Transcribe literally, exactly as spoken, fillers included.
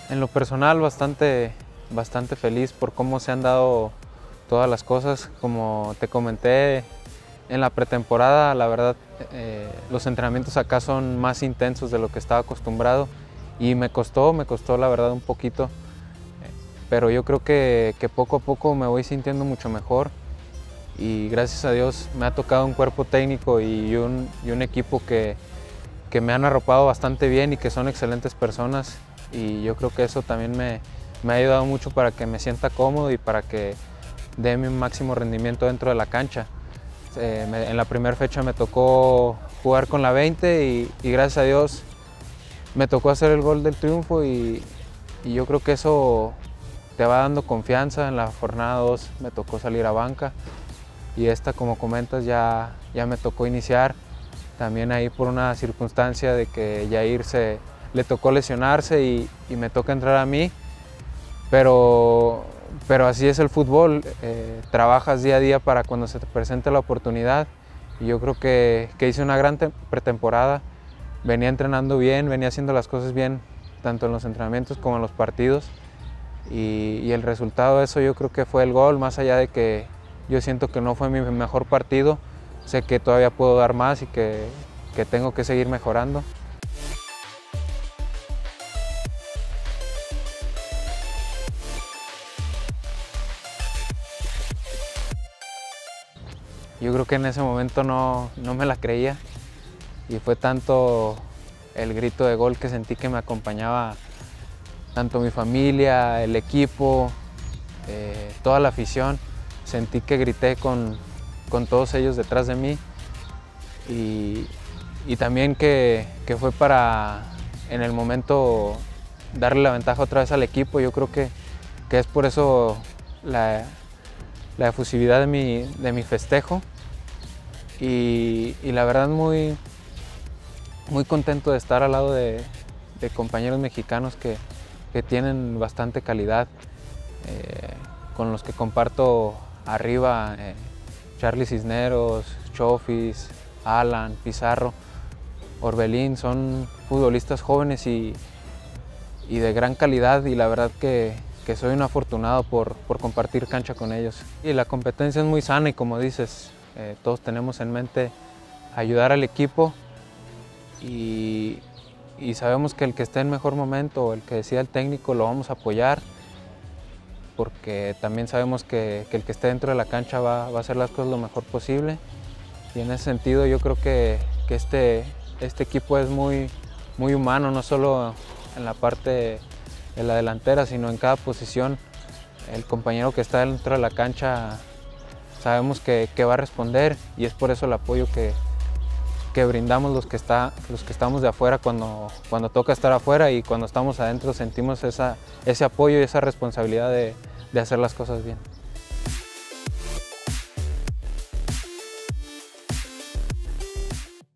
En lo personal, bastante, bastante feliz por cómo se han dado todas las cosas. Como te comenté en la pretemporada, la verdad, eh, los entrenamientos acá son más intensos de lo que estaba acostumbrado y me costó, me costó la verdad un poquito, pero yo creo que, que poco a poco me voy sintiendo mucho mejor y gracias a Dios me ha tocado un cuerpo técnico y un, y un equipo que, que me han arropado bastante bien y que son excelentes personas. Y yo creo que eso también me, me ha ayudado mucho para que me sienta cómodo y para que dé mi máximo rendimiento dentro de la cancha. Eh, me, en la primera fecha me tocó jugar con la veinte y, y gracias a Dios me tocó hacer el gol del triunfo y, y yo creo que eso te va dando confianza. En la jornada dos me tocó salir a banca y esta, como comentas, ya, ya me tocó iniciar. También ahí por una circunstancia de que Yair se le tocó lesionarse y, y me toca entrar a mí, pero, pero así es el fútbol, eh, trabajas día a día para cuando se te presente la oportunidad y yo creo que, que hice una gran pretemporada, venía entrenando bien, venía haciendo las cosas bien, tanto en los entrenamientos como en los partidos y, y el resultado de eso yo creo que fue el gol, más allá de que yo siento que no fue mi mejor partido, sé que todavía puedo dar más y que, que tengo que seguir mejorando. Yo creo que en ese momento no, no me la creía y fue tanto el grito de gol que sentí que me acompañaba tanto mi familia, el equipo, eh, toda la afición. Sentí que grité con, con todos ellos detrás de mí y, y también que, que fue para en el momento darle la ventaja otra vez al equipo. Yo creo que, que es por eso la, la efusividad de mi, de mi festejo y, y la verdad muy, muy contento de estar al lado de, de compañeros mexicanos que, que tienen bastante calidad, eh, con los que comparto arriba, eh, Charly Cisneros, Chofis, Alan, Pizarro, Orbelín, son futbolistas jóvenes y, y de gran calidad y la verdad que que soy un afortunado por, por compartir cancha con ellos. Y la competencia es muy sana y como dices, eh, todos tenemos en mente ayudar al equipo y, y sabemos que el que esté en mejor momento o el que decida el técnico lo vamos a apoyar porque también sabemos que, que el que esté dentro de la cancha va, va a hacer las cosas lo mejor posible y en ese sentido yo creo que, que este, este equipo es muy, muy humano, no solo en la parte en la delantera, sino en cada posición. El compañero que está dentro de la cancha sabemos que, que va a responder y es por eso el apoyo que, que brindamos los que, está, los que estamos de afuera cuando, cuando toca estar afuera y cuando estamos adentro sentimos esa, ese apoyo y esa responsabilidad de, de hacer las cosas bien.